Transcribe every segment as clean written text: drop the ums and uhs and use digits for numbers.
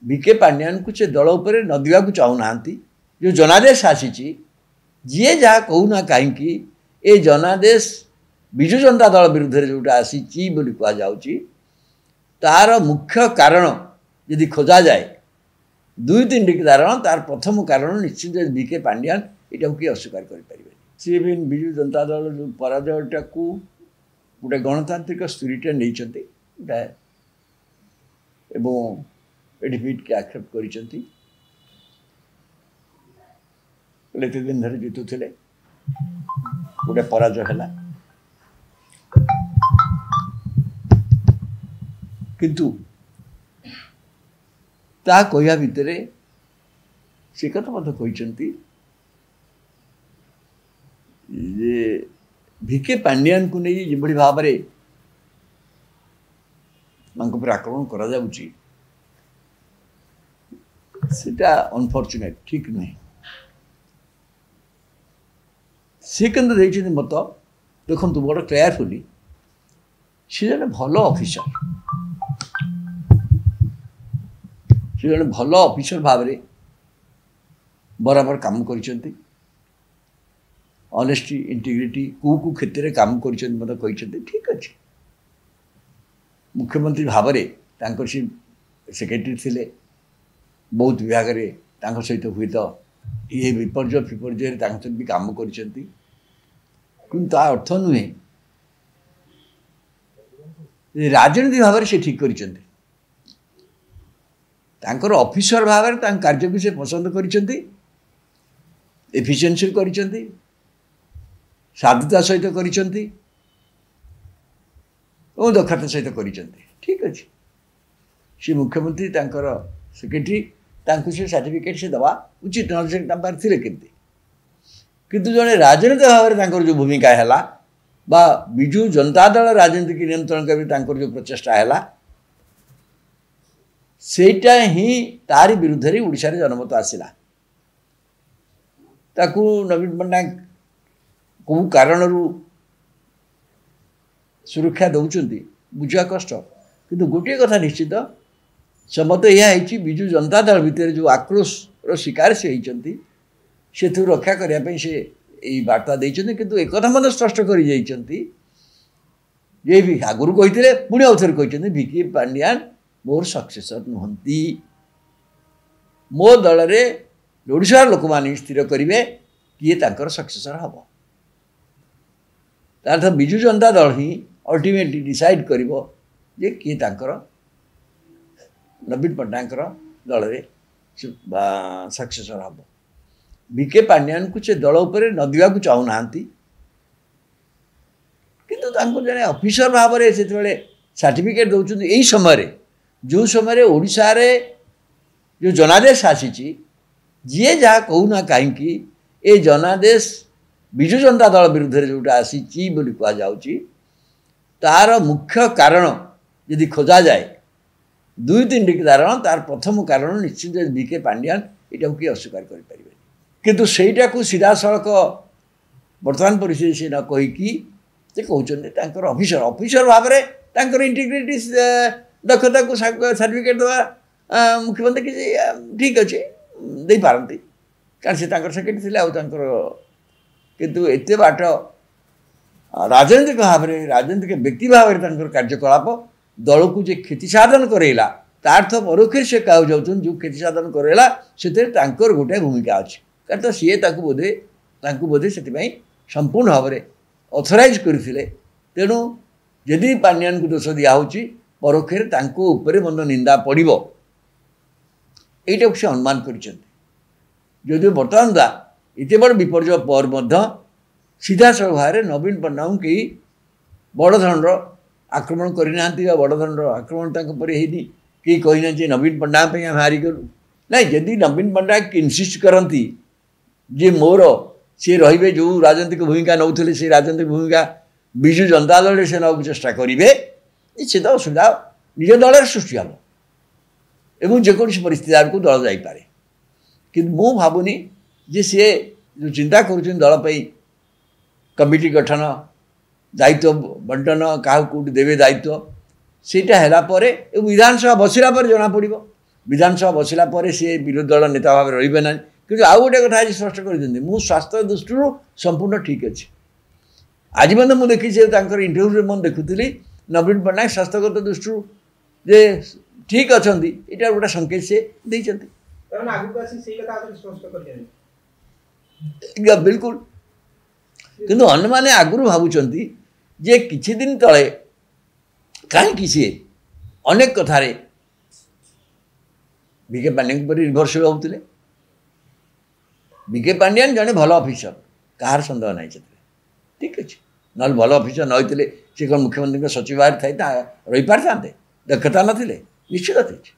विके पांड्यान को से दल उपर नदिया को चाहूना जो जनादेश आसी जी जहाँ कहूना कहीं ये जनादेश विजु जनता दल विरुद्ध जोटा आसी कहुच्छी तार मुख्य कारण यदि खोजा जाए दुई तीन कारण तार प्रथम कारण निश्चित विके पांड्यान यहाँ किए अस्वीकार करें सी भी विजु जनता दल जो पराजयटा को गोटे गणतांत्रिक स्पिरिट नहीं डिफिट के एक्सेप्ट कर दिन धरी जीतुले गोटे पराजय है किंतु ता कहया भितर से कथा मत कहते विके पांड्यान को नहीं जो भाव में आक्रमण करा जाउची सेटा अनफॉर्चुनेट ठीक नहीं सी कहते मत देखो बड़ केयरफुली सी जन भल ऑफिसर सी जन भल ऑफिसर भाव बराबर काम कर ऑनेस्टी इंटीग्रिटी को क्षेत्र में काम कर ठीक अच्छे मुख्यमंत्री भाव में सी सेक्रेटरी थिले बहुत विभाग में सहित हुए तो ये विपर्य फिपर्य सहित भी काम कर अर्थ नुहे राजनीति भाव में से ठीक कर ऑफिसर भाव में कार्य को से पसंद कर एफिशिएंसी कर साधुता सहित कर दक्षता सहित कर ठीक अच्छे सी मुख्यमंत्री सेक्रेटरी से सर्टिफिकेट से दवा उचित थे किंतु जड़े राजनीतिक भाव में जो भूमिका है विजु जनता दल राजनीति की नियंत्रण कर जो प्रचेषा है सेटा ही तारी विरुद्ध रे ओडिशा रे जनमत आसिला ताकू नवीन पट्टनायक को कारण सुरक्षा दौरान बुझा कष्ट किंतु गोटे कथा निश्चित समत यह विजु जनता दल भितर जो आक्रोश शिकार से होती से रक्षा करने से यही वार्ता देते किंतु एक कथा मतलब स्पष्ट कर ये भी आगुरी कहते पुणी आउ थे कहते विके पांड्यान मोर सक्सेसर नुहंती मो दल में ओडिशा लोक मैंने स्थिर करेंगे किए तांकर सक्सेसर हम तार विजु जनता दल ही अल्टीमेटली डिसाइड कर किए तांकर नवीन पट्टनायक दल में सक्सेसर हम विके पांड्यान को से दल उपर नदिया को चाहूना किंतु जने ऑफिसर भाव में से सर्टिफिकेट दौरान यही समय जो समय ओडिशा रे जो जनादेश आसी जी जहाँ कहूना कहीं ये जनादेश विजु जनता दल विरुद्ध जोटा आसी कहुच्छी तार मुख्य कारण यदि खोजा जाए दुई तीन कारण तार प्रथम कारण निश्चित विके पांड्यान यहाँ किए अस्वीकार करें किंतु सेटा को सीधा सड़क बर्तमान परिस्थिति से न कहीकि कहते ऑफिसर ऑफिसर भाव में इंटीग्रिटी दक्षता को सर्टिफिकेट दवा मुख्यमंत्री किसी ठीक अच्छे दे पारती कारण से सेक्रेटरी थे किंतु एते बाट राजनीतिक भाव में राजनीतिक व्यक्ति भाव में कार्यकलाप दल को जो क्षति साधन करेला तार्थ परोक्ष से कह जाऊँ जो क्षति साधन करेला से गोटे भूमिका अच्छी कारण सी बोधे से संपूर्ण भाव में ऑथराइज करते तेणु यदि पांड्यान को दोष दिखाई परोक्ष मन निंदा पड़ो यहीटा से अनुमान कर बर्तमान दा इतने बड़ विपर्य पर सीधा सड़क भाव में नवीन पट्टनायक कई बड़ धरण आक्रमण करना बड़ धरण आक्रमण होनी कई कहना नवीन पट्टनायक आम हारिगलु ना यदि नवीन पट्टनायक इनसिस्ट करती जे मोर सी रे जो राजनीतिक भूमिका नौले से राजनीतिक भूमिका विजु जनता दल से नाक चेष्टा करेंगे निश्चित असुविधा निज दल सृष्टि हम एवं जेकोसी परिस्थिति को दल जापे कि मु भावुनी जे सी जो चिंता कर दल कमिटी गठन दायित्व बंटन क्या कौट देवे दायित्व सेटा है विधानसभा बसला पर जना पड़ विधानसभा बसला सी विरोधी दल नेता भाव रे ना कि आउ गोटे कथा आज स्पष्ट कर स्वास्थ्य दृष्टि संपूर्ण ठीक अच्छे आज मैं मुझे देखी इंटरव्यू में देखुली नवीन पट्टनायक स्वास्थ्यगत दृष्टि जे ठीक अच्छा यहाँ गोटे संकेत से बिल्कुल किंतु अन्य मैंने आगुरी भावुंट जे किछि दिन तले कहीं सी अनेक कथार विके पांड्यान पर निर्भरशील होते विके पांड्यान जड़े भल ऑफिसर कहार सन्देह ना ठीक अच्छे ना भल ऑफिसर न होते सी कौन मुख्यमंत्री सचिव थे रही पार दक्षता नथिले निश्चित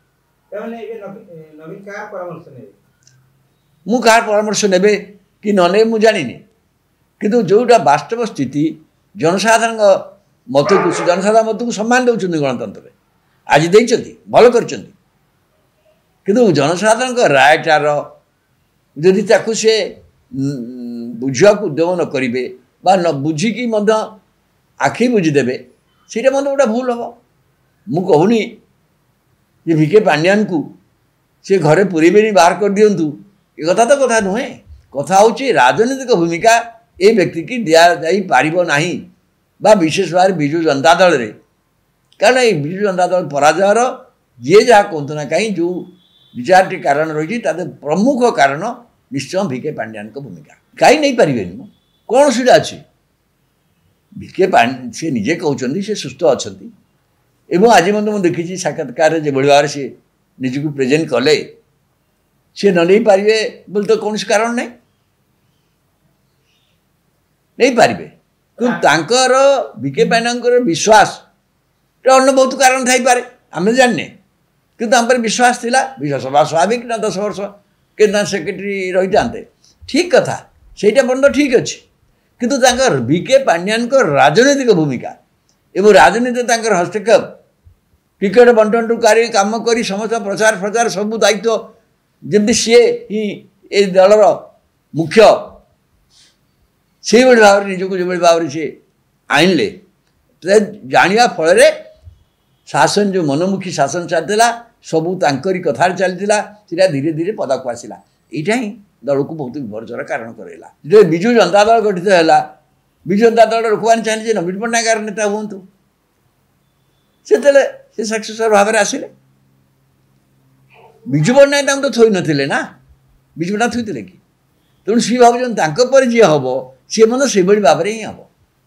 मु कहार परामर्श ने कि ने मु जानी किंतु जोटा वास्तव स्थिति जनसाधारण मत को जनसाधारण मत को सम्मान दौरान गणतंत्र आज देती भल कर किंतु जनसाधारण रायटार जदि ताकू से बुझा उद्यम न करेंगे न बुझिकी आखि बुझीदे से गोटे भूल हम मु कहूनी जे विके पांड्यान को सी घरे पूरेबे बाहर कर दिंतु ये कथा तो कथा नुहे कथा हूँ राजनीतिक भूमिका ये व्यक्ति की दि जाना बा विशेष भाव विजु जनता दल रे कारण ये विजु जनता दल पराजयर जी जहाँ कहतु ना कहीं जो विचार कारण रही प्रमुख कारण निश्चय विके पांड्यान भूमिका कहीं नहीं पारे कौन सुविधा अच्छी विके सी निजे कहते सी सुस्थ अच्छा एवं आज मैं देखी साक्षात्कार जो भाव सी निजक प्रेजेंट कले सी न नहीं पारे बोले तो कौन कारण नहीं पारे तांकर विके पांड्यान विश्वास अन्य बहुत कारण थाईपे आम जाने किंतु आम पर विश्वास थिला विधानसभा स्वाभाविक ना 10 वर्ष के सेक्रेटरी रही जाते ठीक कथा सेटा बंद ठीक अच्छे किंतु तांकर विके पांड्यान राजनीतिक भूमिका एवं राजनीति तांकर हस्तक्षेप टिकेट बंटन कार्य काम कर समस्त प्रचार प्रचार सब दायित्व जमी सी ही ए दलर मुख्य से भाव में निजक जो भाव में सी आणले जाना फल शासन जो मनमुखी शासन चलता सबू तांकरी कथार चलता सीटा धीरे धीरे पदाक आसला यहाँ ही दल को बहुत विपर्जर कारण कराला जो विजु जनता दल गठित है विजु जनता दल लोक चाहिए नवीन पट्टनायक नेता हूँ से सक्सेसर भाव में आसिले विजु पट्टनायक तो थोई नथिले ना विजु पट्टनायक थोईले कि तेणु सी भाव जी हम सी मतलब से भाव में ही हम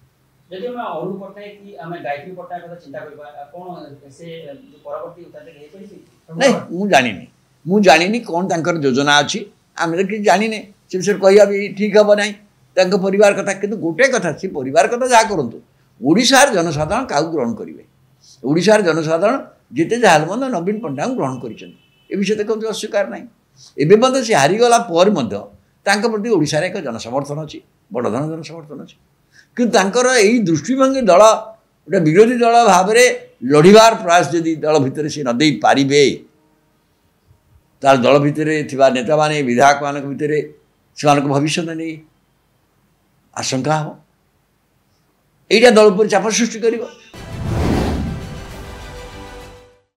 नहीं मु जानी कौन तांकर योजना अच्छी आम तो किसी जानी से विषय कह भी ठीक हम ना परिवार कथा कि गोटे कथा सी परिवार कथा जहाँ करूँ ओडिशार जनसाधारण क्या ग्रहण करेंगे ओडिशार जनसाधारण जिते जहाँ मतलब नवीन पट्टनायक ग्रहण कर विषय देखते अस्वीकार ना एवं मतलब सी हारीगला प्रति ओडिशार एक जनसमर्थन अच्छी बड़ धन जनसमर्थन अच्छी कि यही दृष्टिभंगी दल गोटे विरोधी दल भाव में लड़ार प्रयास जदि दल भितर सी नदे पारे तार दल भितर नेता माने विधायक मान भितर से भविष्य नहीं आशंका हम यहाँ दल पर चाप सृष्टि कर